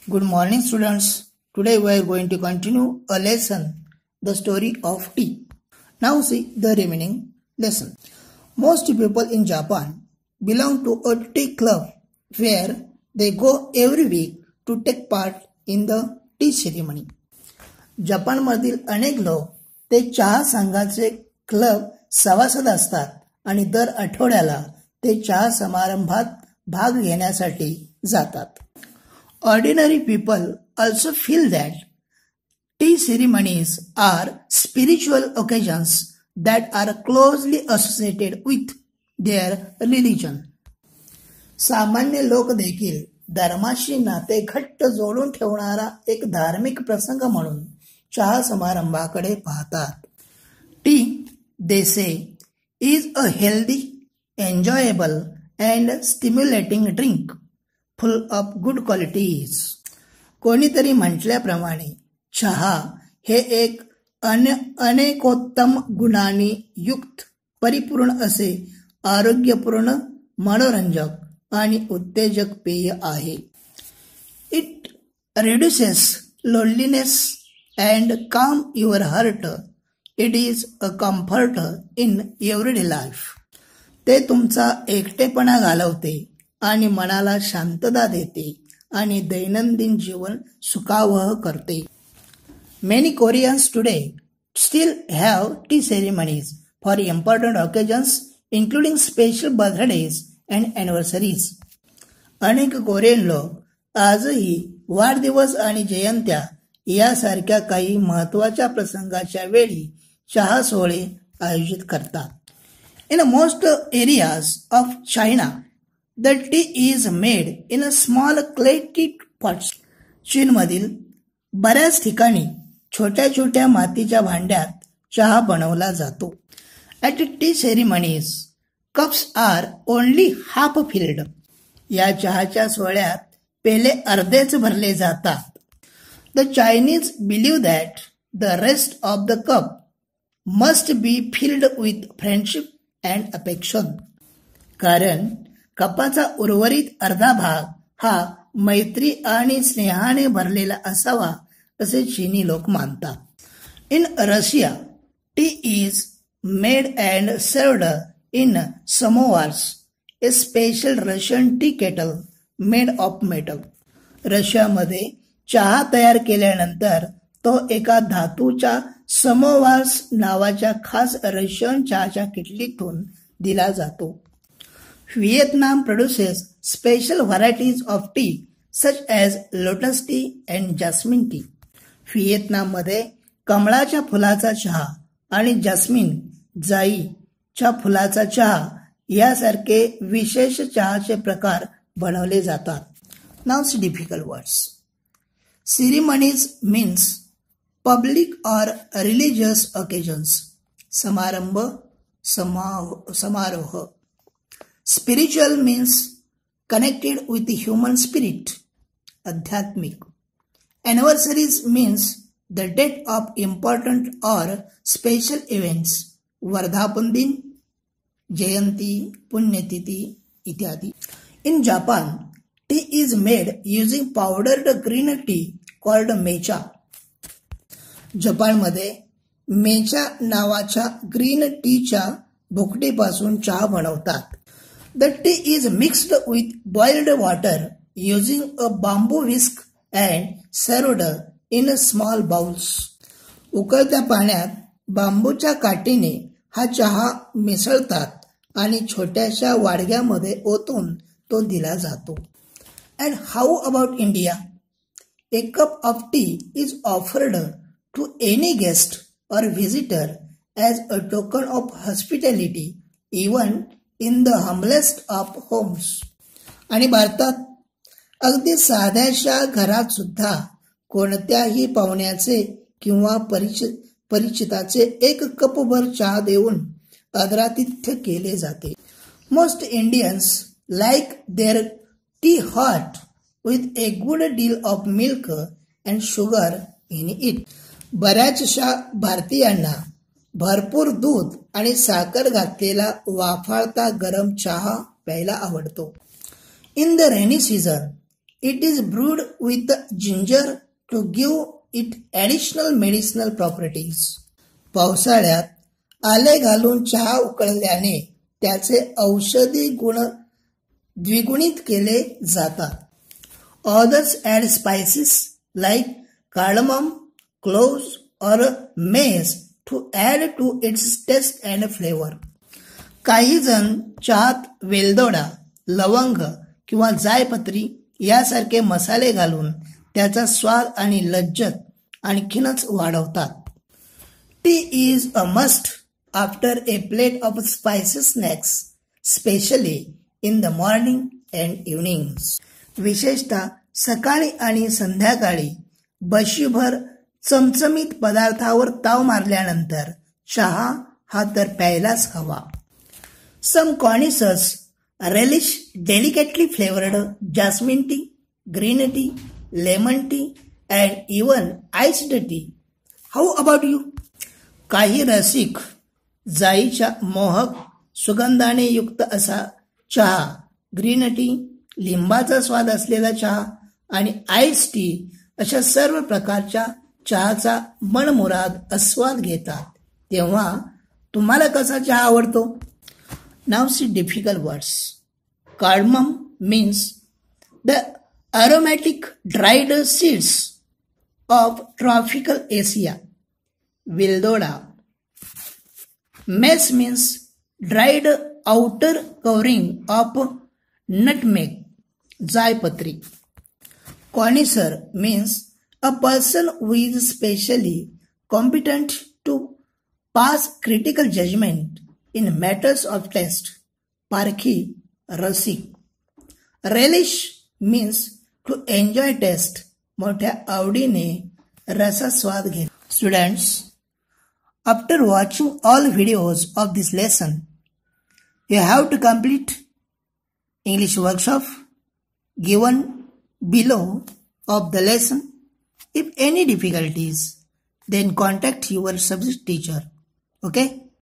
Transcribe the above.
Good morning, students. Today we are going to continue a lesson, the story of tea. Now see the remaining lesson. Most people in Japan belong to a tea club where they go every week to take part in the tea ceremony. जपानमधील अनेक लोक ते चहा संघाचे club सभासद असतात आणि दर आठवड्याला ते चहा समारंभात भाग घेण्यासाठी जातात. Ordinary people also feel that tea ceremonies are spiritual occasions that are closely associated with their religion. सामान्य लोक देखील धर्माशी नाते घट्ट जोडून ठेवणारा एक धार्मिक प्रसंग म्हणून चहा समारंभाकडे पाहतात. Tea, they say, is a healthy, enjoyable and stimulating drink full of good qualities. कोणीतरी म्हटल्याप्रमाणे चहा हे एक अनेकोत्तम गुणांनी युक्त परिपूर्ण असे आरोग्यपूर्ण मनोरंजक आणि उत्तेजक पेय आहे. It reduces loneliness and calm your heart. It is a comfort in everyday life. ते तुमचा एकटेपणा घालवते आणि मनाला शांतता देते आणि दैनंदिन जीवन सुखावह करते. Many Koreans today still have tea ceremonies for important occasions including special birthdays and anniversaries. अनेक कोरियन लोक आजही वाढदिवस आणि जयंत्या यासारख्या काही महत्त्वाच्या प्रसंगाच्या वेळी चहा सोहळे आयोजित करतात. In most areas of China, the tea is made in a small clay tea pots. चीनमधील बऱ्याच ठिकाणी छोट्या छोट्या मातीच्या भांड्यात चहा बनवला जातो. At tea ceremonies, cups are only half filled. या चहाच्या सोहळ्यात पेले अर्धेच भरले जातात. The Chinese believe that the rest of the cup must be filled with friendship and affection. कारण कपाचा उर्वरित अर्धा भाग हा मैत्री आणि स्नेहाने भरलेला असावा असे चीनी लोक मानतात. In Russia, tea is made and served in samovars, a special Russian tea kettle made of metal. रशियामध्ये चहा तयार केल्यानंतर तो एका धातूच्या समोवार्स नावाच्या खास रशियन चहाच्या किटलीतून दिला जातो. Vietnam produces special varieties of tea such as lotus tea and jasmine tea. व्हिएतनाममध्ये कमळाच्या फुलाचा चहा आणि जास्मिन जाईच्या फुलाचा चहा यासारखे विशेष चहाचे प्रकार बनवले जातात. Now it's difficult words. Ceremonies means public or religious occasions. समारंभ, समारोह. Spiritual means connected with the human spirit. आध्यात्मिक. Anniversaries means the date of important or special events. वर्धापन दिन, जयंती, पुण्यतिथी इत्यादि. In Japan, tea is made using powdered green tea called mecha. जपानमध्ये मेचा नावाच्या green टीच्या भुकटीपासून चहा बनवतात. The tea is mixed with boiled water using a bamboo whisk and served in small bowls. उकळत्या पाण्यात बांबूच्या काठीने हा चहा मिसळतात आणि छोट्याशा वाडग्यामध्ये ओतून तो दिला जातो. And how about India? A cup of tea is offered to any guest or visitor as a token of hospitality, even in the humblest of homes. आणि भारतात अगदी साध्याशा घरात सुद्धा कोणत्याही पाहुण्याचे किंवा परिचिताचे एक कपभर चहा देऊन आदरातिथ्य केले जाते. Most Indians like their tea hot with a good deal of milk and sugar in it. बऱ्याचशा भारतीयांना भरपूर दूध आणि साखर घातलेला वाफाळता गरम चहा प्यायला आवडतो. In the rainy season, It is brewed with ginger to give it additional medicinal properties. पावसाळ्यात आले घालून चहा उकळल्याने त्याचे औषधी गुण द्विगुणित केले जातात. Others add spices like cardamom, cloves or mace to add to its taste and flavor. काही जण चहात वेलदोडा, लवंग किंवा जायपत्री यासारखे मसाले घालून त्याचा स्वाद आणि लज्जत आणखीनच वाढवतात. Tea is a must after a plate of spicy snacks, especially in the morning and evenings. विशेषतः सकाळी आणि संध्याकाळी बशीभर चमचमीत पदार्थावर ताव मारल्यानंतर चहा हा तर प्यायलाच हवा. Some connoisseurs relish delicately flavored jasmine tea, green tea, lemon tea and even iced tea. How about you? काही रसिक जाईच्या मोहक सुगंधाने युक्त असा चहा, ग्रीन टी, लिंबाचा स्वाद असलेला चहा आणि आईस टी अशा सर्व प्रकारच्या चहाचा मनमुराद आस्वाद घेतात. तेव्हा तुम्हाला कसा चहा आवडतो? Now see difficult words. Cardamom means the aromatic dried seeds of tropical Asia. Vildoda. Mace means dried outer covering of nutmeg. Jaipatri. Connoisseur means a person who is specially competent to pass critical judgment in matters of taste. Parkhi, rasik. Relish means to enjoy taste. मोठ्या आवडीने रसास्वाद घे. Students, after watching all videos of this lesson, you have to complete English workshop given below of the lesson. If any difficulties, then contact your subject teacher. Okay?